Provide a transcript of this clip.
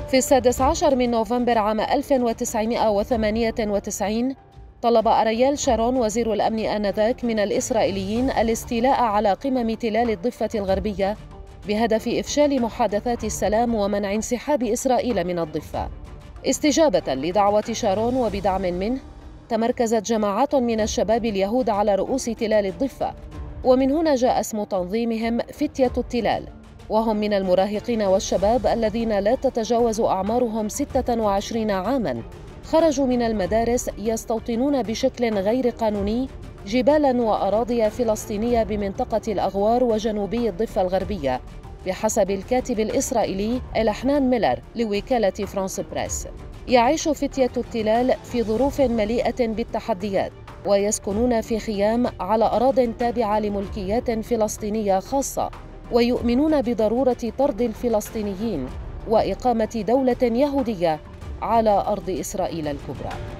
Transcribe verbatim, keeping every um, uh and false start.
في السادس عشر من نوفمبر عام ألف وتسعمائة وثمانية وتسعين طلب أرييل شارون وزير الأمن آنذاك من الإسرائيليين الاستيلاء على قمم تلال الضفة الغربية بهدف إفشال محادثات السلام ومنع انسحاب إسرائيل من الضفة. استجابة لدعوة شارون وبدعم منه، تمركزت جماعات من الشباب اليهود على رؤوس تلال الضفة، ومن هنا جاء اسم تنظيمهم فتية التلال، وهم من المراهقين والشباب الذين لا تتجاوز أعمارهم ستة وعشرين عاماً، خرجوا من المدارس يستوطنون بشكل غير قانوني جبالاً وأراضي فلسطينية بمنطقة الأغوار وجنوبي الضفة الغربية، بحسب الكاتب الإسرائيلي إلحنان ميلر لوكالة فرانس بريس. يعيش فتية التلال في ظروف مليئة بالتحديات، ويسكنون في خيام على أراضٍ تابعة لملكيات فلسطينية خاصة، ويؤمنون بضرورة طرد الفلسطينيين وإقامة دولة يهودية على أرض إسرائيل الكبرى.